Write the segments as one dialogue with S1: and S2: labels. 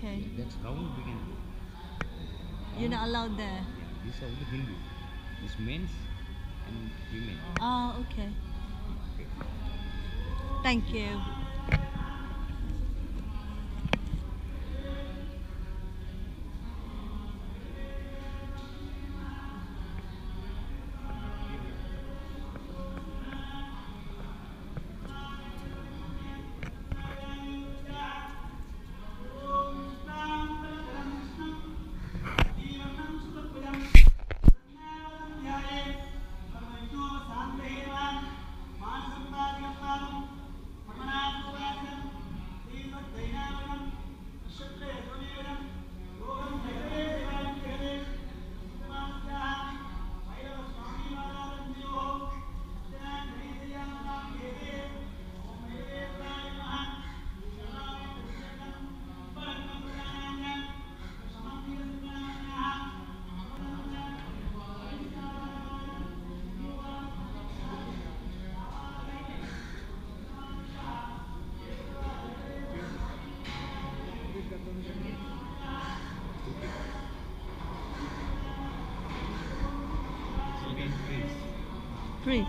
S1: okay.
S2: Yeah, that's round we can go.
S1: You're
S2: Round,
S1: not allowed there.
S2: yeah, these are only Hindu. This men's and women.
S1: Ah, okay.
S2: Okay.
S1: Thank you.
S2: Second prince.
S1: Please.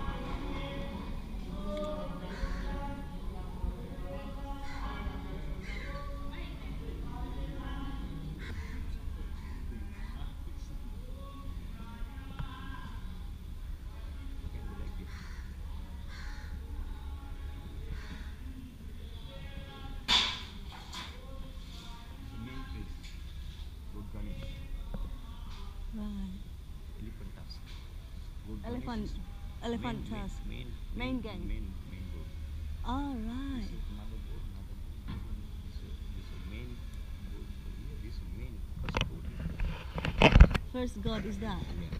S2: Can be like this. The main prince. Lord Ganesh.
S1: Right.
S2: Elephant tusk. Lord
S1: Elephant.
S2: Ganesh is
S1: Elephant
S2: main,
S1: tusk.
S2: main,
S1: Main gang.
S2: main board.
S1: All
S2: This
S1: right.
S2: is another board, another board. This is main board for here. This is main first board.
S1: First god is that?
S2: Yeah.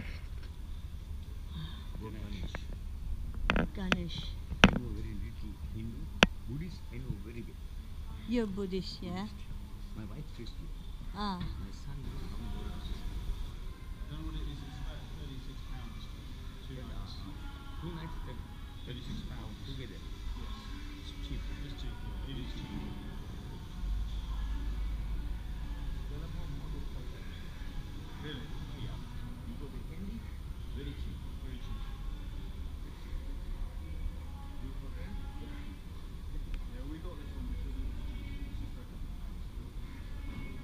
S2: Lord Ganesh.
S1: Ganesh.
S2: I know very little Hindu. Buddhist I know very well.
S1: You're Buddhist, yeah?
S2: My wife Christian.
S1: Ah.
S2: My son is from Buddhist.
S3: I don't know what it is. It's about £36 for 2 nights.
S2: 2 nights that
S3: £36
S2: together.
S3: Yes,
S2: It's cheap.
S3: it's cheap. Yeah, it is cheap. Really?
S2: Yeah. Because the candy very cheap.
S3: Very cheap. Yeah, we got this one because it was cheap. It's just for a couple of pounds.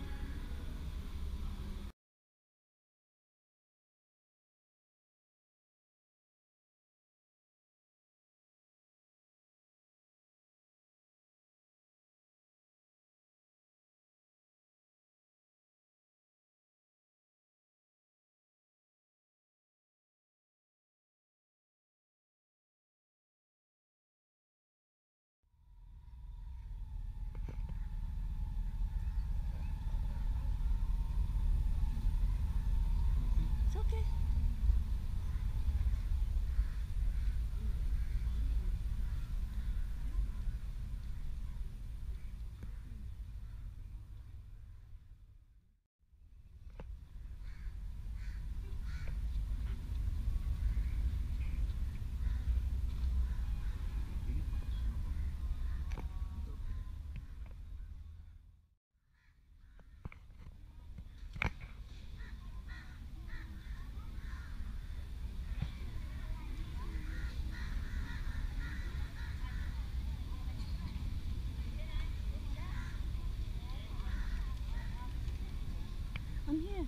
S1: It's okay. I'm here.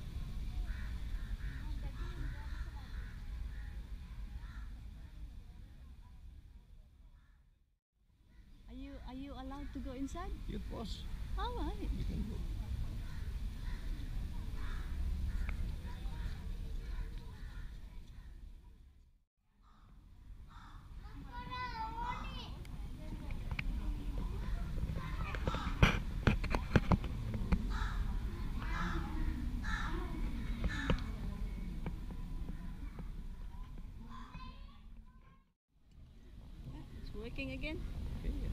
S1: Are you allowed to go inside?
S2: Yeah, of course.
S1: All right.
S2: You can go.
S1: It's working again.
S2: Okay, yeah.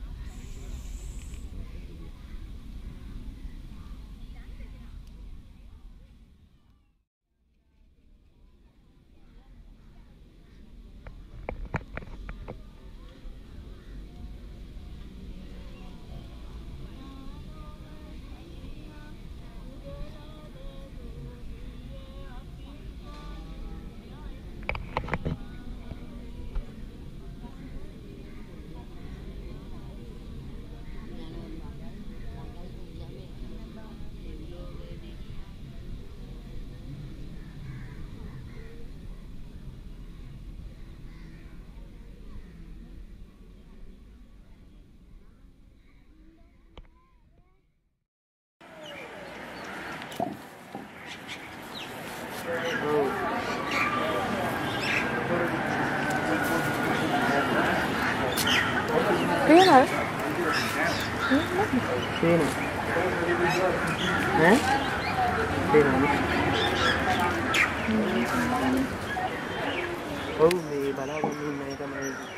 S4: Oh.
S5: Cái nào?
S4: Sino? Ha? Sino? Oh, may balawan din na ito may